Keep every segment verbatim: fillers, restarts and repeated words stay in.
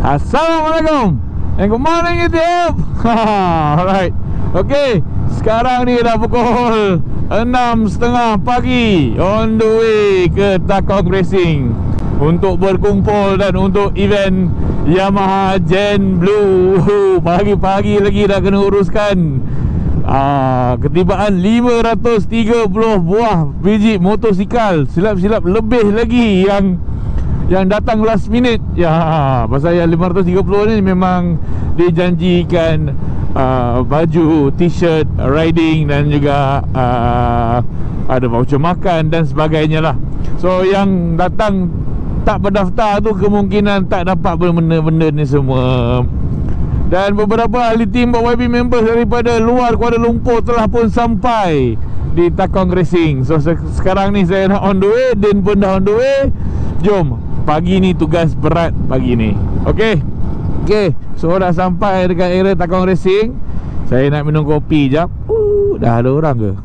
Assalamualaikum and good morning YouTube. Alright. Okay, sekarang ni dah pukul enam tiga puluh pagi, on the way ke Takong Racing untuk berkumpul dan untuk event Yamaha Gen Blue. Pagi-pagi lagi dah kena uruskan ah, ketibaan lima ratus tiga puluh buah biji motosikal. Silap-silap lebih lagi yang yang datang last minute. Ya, pasal yang lima ratus tiga puluh ni memang dijanjikan uh, baju, t-shirt, riding dan juga uh, ada voucher makan dan sebagainya lah. So yang datang tak berdaftar tu kemungkinan tak dapat benda-benda ni semua. Dan beberapa ahli tim Y B members daripada luar Kuala Lumpur telah pun sampai di Takong Racing. So se sekarang ni saya nak on the way, Din pun dah on the way. Jom, pagi ni tugas berat pagi ni. Okey. Okey, so dah sampai dekat area Takong Racing. Saya nak minum kopi jap. Uh, dah ada orang ke?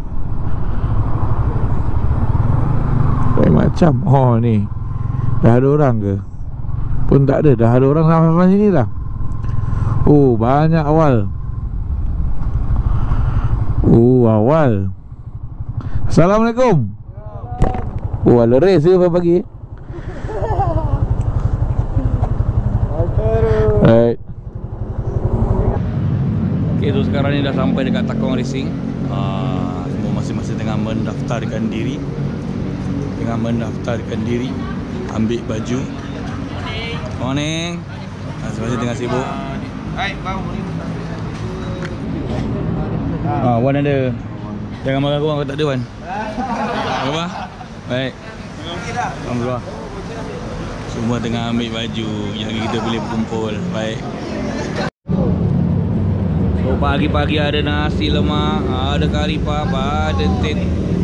Kayak macam oh ni. Dah ada orang ke? Pun tak ada, dah ada orang sampai sini dah. Oh, banyak awal. Oh, awal. Assalamualaikum. Oh, ada race ke pagi-pagi? Right. Okay, so sekarang ni dah sampai dekat Takong Racing. uh, Semua masing-masing tengah mendaftarkan diri. Tengah mendaftarkan diri, ambil baju. Morning. Morning. Masing-masing tengah sibuk. Hai, bang. Ah, Wan ada. Jangan marah korang kalau tak ada, Wan. Apa? Baik. Alhamdulillah. Semua tengah ambil baju yang kita boleh berkumpul. Baik. So pagi-pagi ada nasi lemak, ada kari papa, ada teh.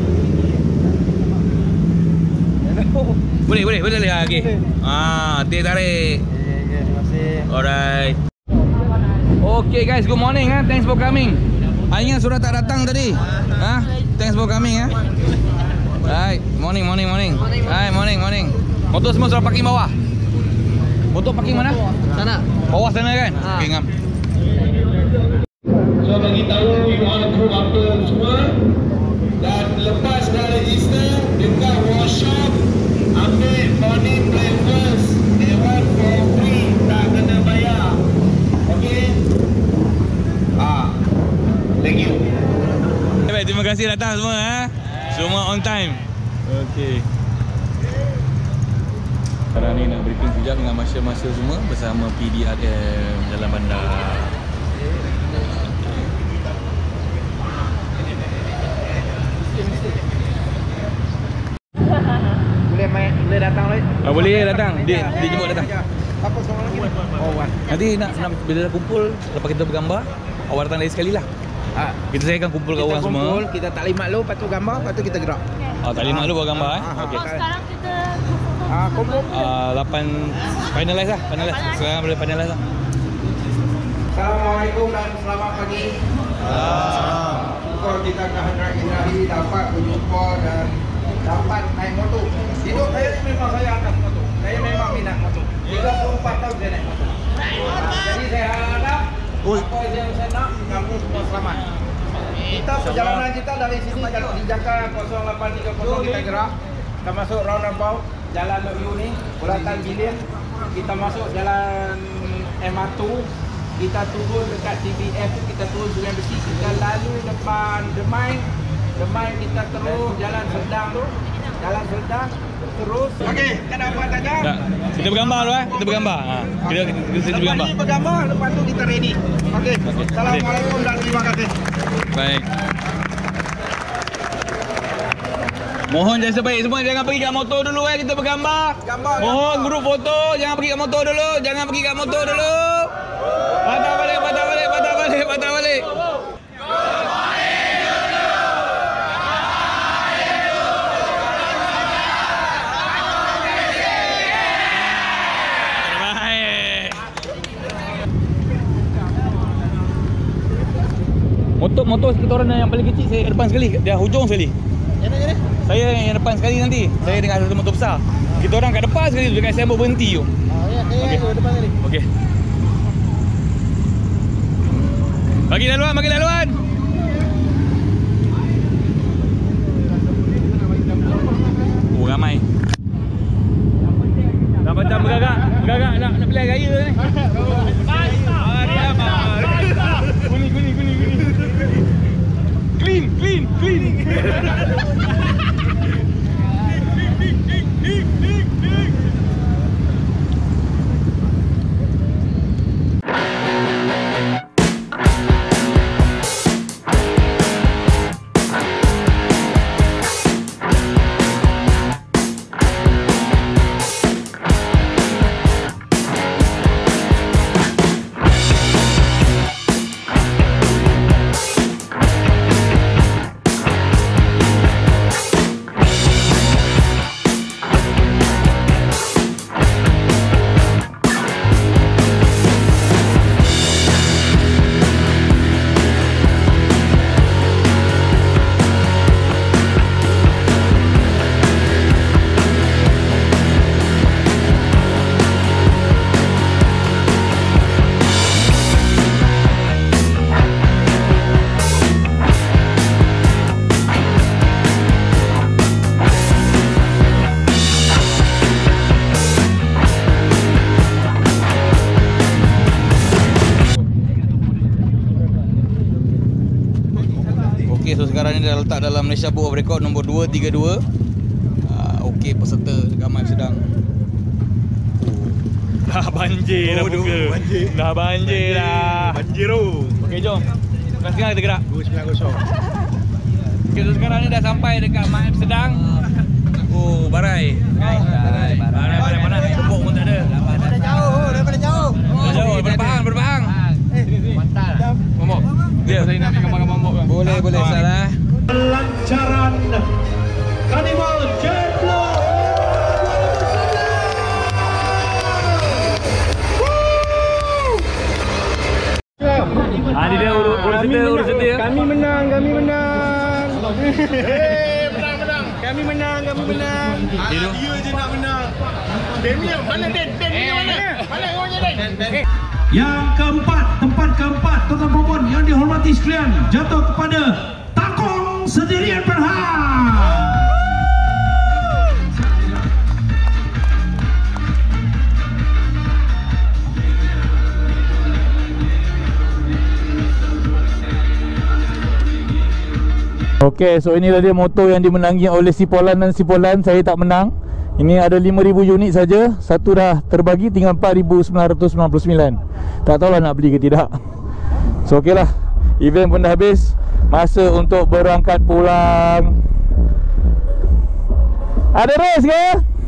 Boleh, boleh, boleh lah. Okey. Ah, teh tarik. Okey, terima kasih. Alright. Okay guys, good morning ha. Thanks for coming. Aina sudah tak datang tadi. Ha? Thanks for coming ha. Right, morning, morning, morning. Hai, morning, morning. Motor semua sudah parking bawah. Motor parking mana? Sana. Bawah sana kan? Ha. Okey, ngam. So bagi tahu you all crew apa semua, dan lepas dah register dekat workshop, ambil morning breakfast, they want for free, tak kena bayar. Okey? Ah. Thank you. Baik, terima kasih datang semua ha. Semua on time. Okey. Sekarang ni nak briefing sekejap dengan marshal-marshal semua bersama P D R M dalam bandar. Boleh main, boleh datang lagi. Ah, boleh datang. Dia dia jemput datang. Apa seorang lagi? Oh, Wan. Nanti nak, nak bila dah kumpul, lepas kita bergambar, awal datang lagi sekali lah. Ha, Kita saya akan kumpul kita kat orang kumpul, semua. kita taklimat lu, lepas tu gambar, lepas tu kita gerak. Ah, taklimat dulu buat gambar eh. Ah, Okey. Oh, sekarang kita Ah, kumpul. Ah, lapan finalize lah, finalize. Sekarang boleh finalize lah. Assalamualaikum dan selamat pagi. Salam. Syukur kita kehadiran ilahi dapat berjumpa dan dapat naik motor. Hidup saya ni memang saya atas motor. Saya memang minat motor. tiga puluh empat tahun saya naik motor. Jadi saya harap apa yang saya nak, kamu semua selamat. Kita perjalanan kita dari sini di Jaka kosong lapan tiga kosong kita gerak. Kita masuk roundabout Jalan Lok Yu ni, Bulatan Bilin. Kita masuk jalan M R T. Kita turun dekat T B F tu, kita turun Sungai Besi, kita lalu depan Demai. Demai kita terus jalan Serdang tu. Jalan Serdang terus. Okey, kita dapat aja. Tak. Kita bergambar dulu eh. Kita bergambar. Ha. Kita kita, kita, kita bergambar. Lepas ni bergambar, lepas tu kita ready. Okey. Okey. Assalamualaikum dan terima kasih. Baik. Mohon jangan sebaik semua jangan pergi kat motor dulu eh, kita bergambar. Gambar, Mohon gambar. grup foto jangan pergi kat motor dulu, jangan pergi kat motor dulu. Patah balik, patah balik, patah balik, patah balik. Motor-motor kita orang yang paling kecil saya depan sekali, dia hujung sekali. Yang mana ni? Saya yang depan sekali nanti. Saya dengan satu motor besar. Kita orang kat depan sekali tu dekat sembok berhenti tu. Ah, ya. Okey. Okey. Bagi laluan, bagi laluan. Oh, ramai. Dah macam bergagak, bergagak nak nak pilihan raya ni. Ah, dia apa? Kuning, kuning, kuning, kuning. Clean, clean, clean. Okey, so sekarang ni dah letak dalam Malaysia Book of Record nombor dua tiga dua. uh, Okey, peserta ramai sedang. Oh. Dah banjir dah muka. Dah banjir dah. Banjir tu. Okey, jom. Sekarang sekarang kita gerak. dua sembilan kosong. Okey, so sekarang ni dah sampai dekat Maib Sedang. Oh, barai. Barai, barai, barai panas. Tepuk pun tak ada. Daripada jauh, daripada jauh. Dah jauh, berbahang, berbahang. Mantap. Momok. Dia saya nak ambil gambar momok. Boleh, boleh salah. Pelancaran Carnival Jetlo. Ah, ni dia urus urus cerita, urus cerita. Kami menang, kami menang. Eh, menang, menang. Kami menang, kami menang. Dia tu. Dia je nak menang. Demian, mana Den? Den ni mana? Mana orangnya Den? Yang keempat, tempat keempat, tuan-tuan perempuan yang dihormati sekalian, jatuh kepada Takong Sendirian Berhad. Okey, so inilah dia motor yang dimenangi oleh Sipolan dan Sipolan. Saya tak menang. Ini ada lima ribu unit saja. Satu dah terbagi, tinggal empat ribu sembilan ratus sembilan puluh sembilan. Tak tahulah nak beli ke tidak. So okey lah, event pun dah habis. Masa untuk berangkat pulang. Ada race ke?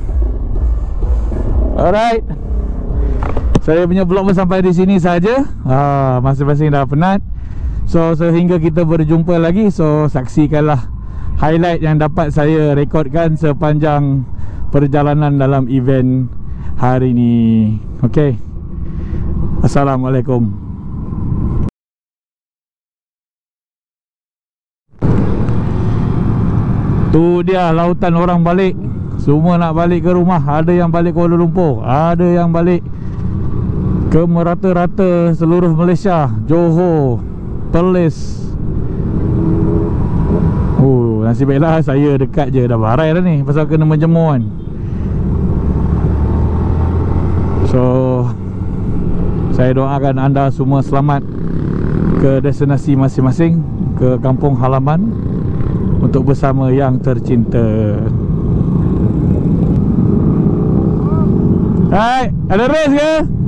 Alright. Saya punya vlog pun sampai di sini saja. Ah, masing-masing dah penat. So sehingga kita berjumpa lagi, so saksikanlah highlight yang dapat saya rekodkan sepanjang perjalanan dalam event hari ini. Okey. Assalamualaikum. Tu dia lautan orang balik. Semua nak balik ke rumah. Ada yang balik Kuala Lumpur, ada yang balik ke merata-rata seluruh Malaysia, Johor, Perlis. Oh, nasib baiklah saya dekat je. Dah barai dah ni, pasal kena menjemur kan. So saya doakan anda semua selamat ke destinasi masing-masing, ke kampung halaman, untuk bersama yang tercinta. Hai, ada race ke?